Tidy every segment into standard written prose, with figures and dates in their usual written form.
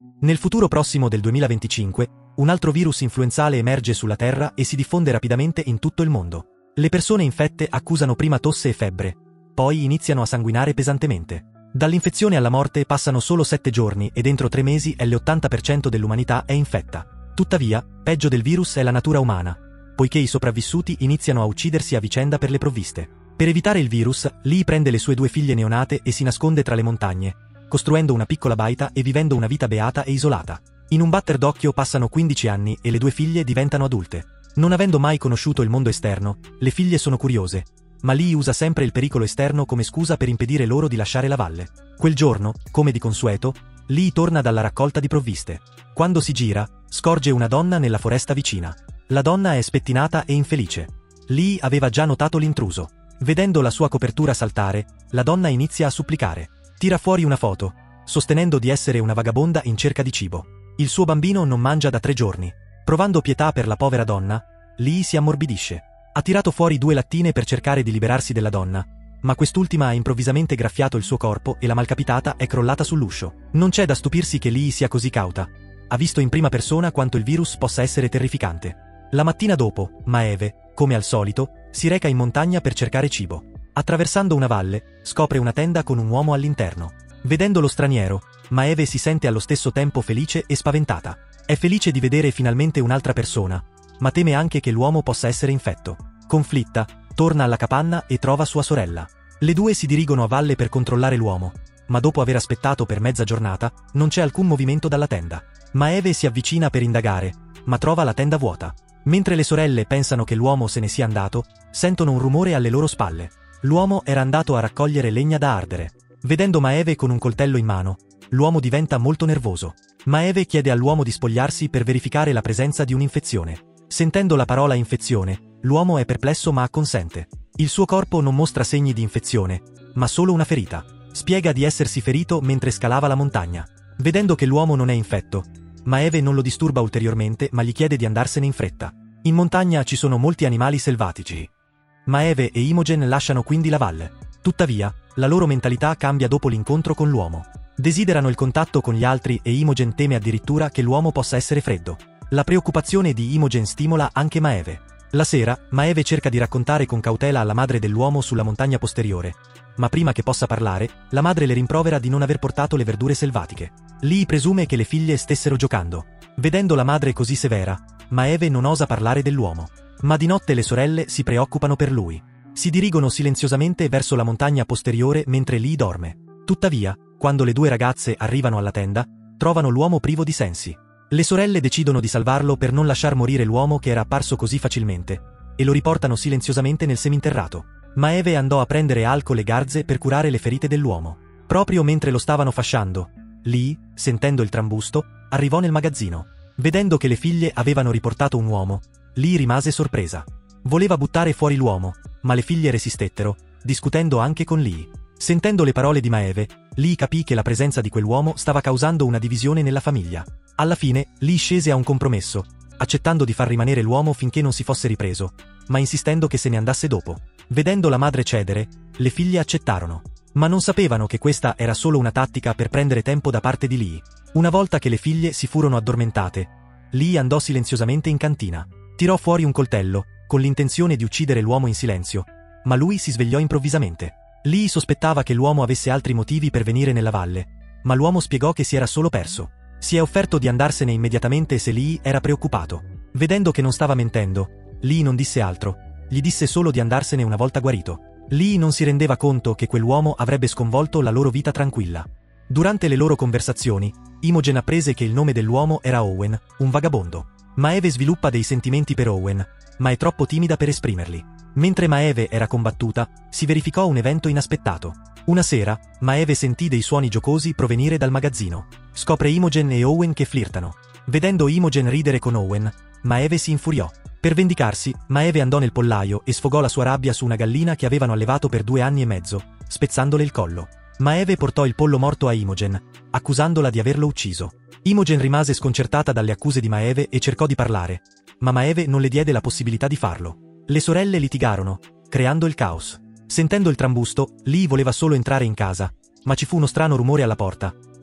Nel futuro prossimo del 2025, un altro virus influenzale emerge sulla Terra e si diffonde rapidamente in tutto il mondo. Le persone infette accusano prima tosse e febbre, poi iniziano a sanguinare pesantemente. Dall'infezione alla morte passano solo 7 giorni e dentro 3 mesi l'80% dell'umanità è infetta. Tuttavia, peggio del virus è la natura umana, poiché i sopravvissuti iniziano a uccidersi a vicenda per le provviste. Per evitare il virus, Lee prende le sue 2 figlie neonate e si nasconde tra le montagne, costruendo una piccola baita e vivendo una vita beata e isolata. In un batter d'occhio passano 15 anni e le 2 figlie diventano adulte. Non avendo mai conosciuto il mondo esterno, le figlie sono curiose, ma Lee usa sempre il pericolo esterno come scusa per impedire loro di lasciare la valle. Quel giorno, come di consueto, Lee torna dalla raccolta di provviste. Quando si gira, scorge una donna nella foresta vicina. La donna è spettinata e infelice. Lee aveva già notato l'intruso. Vedendo la sua copertura saltare, la donna inizia a supplicare. Tira fuori una foto, sostenendo di essere una vagabonda in cerca di cibo. Il suo bambino non mangia da 3 giorni. Provando pietà per la povera donna, Lee si ammorbidisce. Ha tirato fuori 2 lattine per cercare di liberarsi della donna, ma quest'ultima ha improvvisamente graffiato il suo corpo e la malcapitata è crollata sull'uscio. Non c'è da stupirsi che Lee sia così cauta. Ha visto in prima persona quanto il virus possa essere terrificante. La mattina dopo, Maeve, come al solito, si reca in montagna per cercare cibo. Attraversando una valle, scopre una tenda con un uomo all'interno. Vedendo lo straniero, Maeve si sente allo stesso tempo felice e spaventata. È felice di vedere finalmente un'altra persona, ma teme anche che l'uomo possa essere infetto. Conflitta, torna alla capanna e trova sua sorella. Le 2 si dirigono a valle per controllare l'uomo, ma dopo aver aspettato per mezza giornata, non c'è alcun movimento dalla tenda. Maeve si avvicina per indagare, ma trova la tenda vuota. Mentre le sorelle pensano che l'uomo se ne sia andato, sentono un rumore alle loro spalle. L'uomo era andato a raccogliere legna da ardere. Vedendo Maeve con un coltello in mano, l'uomo diventa molto nervoso. Maeve chiede all'uomo di spogliarsi per verificare la presenza di un'infezione. Sentendo la parola infezione, l'uomo è perplesso ma acconsente. Il suo corpo non mostra segni di infezione, ma solo una ferita. Spiega di essersi ferito mentre scalava la montagna. Vedendo che l'uomo non è infetto, Maeve non lo disturba ulteriormente ma gli chiede di andarsene in fretta. In montagna ci sono molti animali selvatici. Maeve e Imogen lasciano quindi la valle. Tuttavia, la loro mentalità cambia dopo l'incontro con l'uomo. Desiderano il contatto con gli altri e Imogen teme addirittura che l'uomo possa essere freddo. La preoccupazione di Imogen stimola anche Maeve. La sera, Maeve cerca di raccontare con cautela alla madre dell'uomo sulla montagna posteriore, ma prima che possa parlare, la madre le rimprovera di non aver portato le verdure selvatiche. Lee presume che le figlie stessero giocando. Vedendo la madre così severa, Maeve non osa parlare dell'uomo. Ma di notte le sorelle si preoccupano per lui. Si dirigono silenziosamente verso la montagna posteriore mentre Lee dorme. Tuttavia, quando le 2 ragazze arrivano alla tenda, trovano l'uomo privo di sensi. Le sorelle decidono di salvarlo per non lasciar morire l'uomo che era apparso così facilmente, e lo riportano silenziosamente nel seminterrato. Maeve andò a prendere alcol e garze per curare le ferite dell'uomo. Proprio mentre lo stavano fasciando, Lee, sentendo il trambusto, arrivò nel magazzino. Vedendo che le figlie avevano riportato un uomo, Lee rimase sorpresa. Voleva buttare fuori l'uomo, ma le figlie resistettero, discutendo anche con Lee. Sentendo le parole di Maeve, Lee capì che la presenza di quell'uomo stava causando una divisione nella famiglia. Alla fine, Lee scese a un compromesso, accettando di far rimanere l'uomo finché non si fosse ripreso, ma insistendo che se ne andasse dopo. Vedendo la madre cedere, le figlie accettarono. Ma non sapevano che questa era solo una tattica per prendere tempo da parte di Lee. Una volta che le figlie si furono addormentate, Lee andò silenziosamente in cantina. Tirò fuori un coltello, con l'intenzione di uccidere l'uomo in silenzio, ma lui si svegliò improvvisamente. Lee sospettava che l'uomo avesse altri motivi per venire nella valle, ma l'uomo spiegò che si era solo perso. Si è offerto di andarsene immediatamente se Lee era preoccupato. Vedendo che non stava mentendo, Lee non disse altro, gli disse solo di andarsene una volta guarito. Lee non si rendeva conto che quell'uomo avrebbe sconvolto la loro vita tranquilla. Durante le loro conversazioni, Imogen apprese che il nome dell'uomo era Owen, un vagabondo. Maeve sviluppa dei sentimenti per Owen, ma è troppo timida per esprimerli. Mentre Maeve era combattuta, si verificò un evento inaspettato. Una sera, Maeve sentì dei suoni giocosi provenire dal magazzino. Scopre Imogen e Owen che flirtano. Vedendo Imogen ridere con Owen, Maeve si infuriò. Per vendicarsi, Maeve andò nel pollaio e sfogò la sua rabbia su una gallina che avevano allevato per 2 anni e mezzo, spezzandole il collo. Maeve portò il pollo morto a Imogen, accusandola di averlo ucciso. Imogen rimase sconcertata dalle accuse di Maeve e cercò di parlare, ma Maeve non le diede la possibilità di farlo. Le sorelle litigarono, creando il caos. Sentendo il trambusto, Lee voleva solo entrare in casa, ma ci fu uno strano rumore alla porta.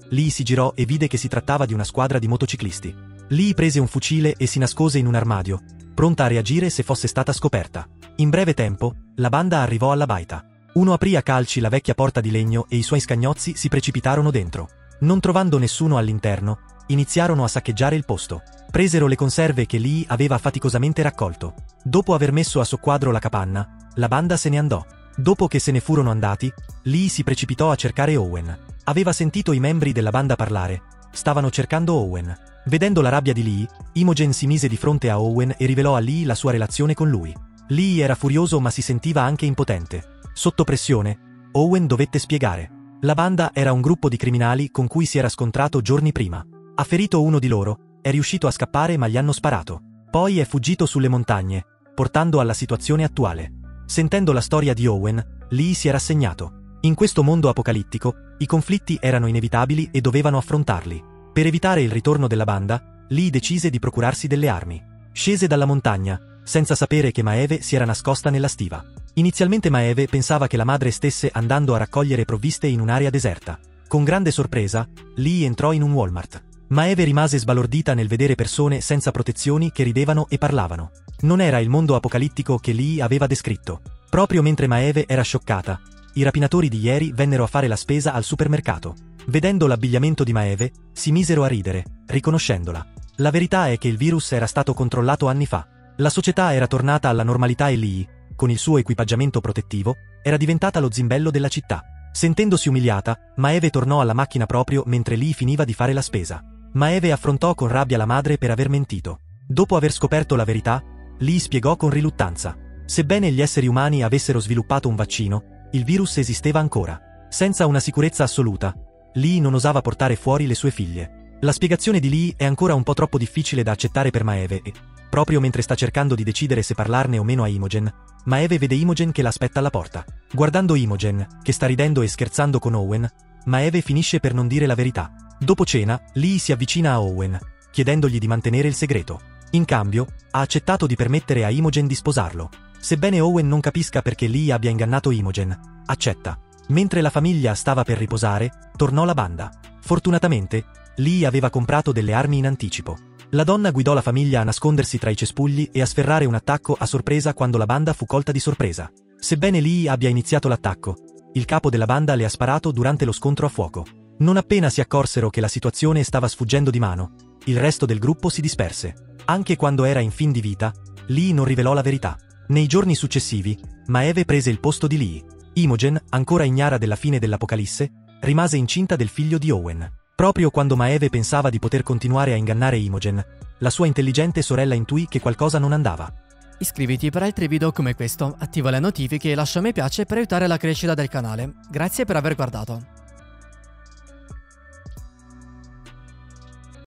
Lee si girò e vide che si trattava di una squadra di motociclisti. Lee prese un fucile e si nascose in un armadio, pronta a reagire se fosse stata scoperta. In breve tempo, la banda arrivò alla baita. Uno aprì a calci la vecchia porta di legno e i suoi scagnozzi si precipitarono dentro. Non trovando nessuno all'interno, iniziarono a saccheggiare il posto. Presero le conserve che Lee aveva faticosamente raccolto. Dopo aver messo a soqquadro la capanna, la banda se ne andò. Dopo che se ne furono andati, Lee si precipitò a cercare Owen. Aveva sentito i membri della banda parlare. Stavano cercando Owen. Vedendo la rabbia di Lee, Imogen si mise di fronte a Owen e rivelò a Lee la sua relazione con lui. Lee era furioso ma si sentiva anche impotente. Sotto pressione, Owen dovette spiegare. La banda era un gruppo di criminali con cui si era scontrato giorni prima. Ha ferito uno di loro, è riuscito a scappare ma gli hanno sparato. Poi è fuggito sulle montagne, portando alla situazione attuale. Sentendo la storia di Owen, Lee si è rassegnato. In questo mondo apocalittico, i conflitti erano inevitabili e dovevano affrontarli. Per evitare il ritorno della banda, Lee decise di procurarsi delle armi. Scese dalla montagna, senza sapere che Maeve si era nascosta nella stiva. Inizialmente Maeve pensava che la madre stesse andando a raccogliere provviste in un'area deserta. Con grande sorpresa, Lee entrò in un Walmart. Maeve rimase sbalordita nel vedere persone senza protezioni che ridevano e parlavano. Non era il mondo apocalittico che Lee aveva descritto. Proprio mentre Maeve era scioccata, i rapinatori di ieri vennero a fare la spesa al supermercato. Vedendo l'abbigliamento di Maeve, si misero a ridere, riconoscendola. La verità è che il virus era stato controllato anni fa. La società era tornata alla normalità e Lee, con il suo equipaggiamento protettivo, era diventata lo zimbello della città. Sentendosi umiliata, Maeve tornò alla macchina proprio mentre Lee finiva di fare la spesa. Maeve affrontò con rabbia la madre per aver mentito. Dopo aver scoperto la verità, Lee spiegò con riluttanza. Sebbene gli esseri umani avessero sviluppato un vaccino, il virus esisteva ancora. Senza una sicurezza assoluta, Lee non osava portare fuori le sue figlie. La spiegazione di Lee è ancora un po' troppo difficile da accettare per Maeve e, proprio mentre sta cercando di decidere se parlarne o meno a Imogen, Maeve vede Imogen che l'aspetta alla porta. Guardando Imogen, che sta ridendo e scherzando con Owen, Maeve finisce per non dire la verità. Dopo cena, Lee si avvicina a Owen, chiedendogli di mantenere il segreto. In cambio, ha accettato di permettere a Imogen di sposarlo. Sebbene Owen non capisca perché Lee abbia ingannato Imogen, accetta. Mentre la famiglia stava per riposare, tornò la banda. Fortunatamente, Lee aveva comprato delle armi in anticipo. La donna guidò la famiglia a nascondersi tra i cespugli e a sferrare un attacco a sorpresa quando la banda fu colta di sorpresa. Sebbene Lee abbia iniziato l'attacco, il capo della banda le ha sparato durante lo scontro a fuoco. Non appena si accorsero che la situazione stava sfuggendo di mano, il resto del gruppo si disperse. Anche quando era in fin di vita, Lee non rivelò la verità. Nei giorni successivi, Maeve prese il posto di Lee. Imogen, ancora ignara della fine dell'Apocalisse, rimase incinta del figlio di Owen. Proprio quando Maeve pensava di poter continuare a ingannare Imogen, la sua intelligente sorella intuì che qualcosa non andava. Iscriviti per altri video come questo, attiva le notifiche e lascia mi piace per aiutare la crescita del canale. Grazie per aver guardato.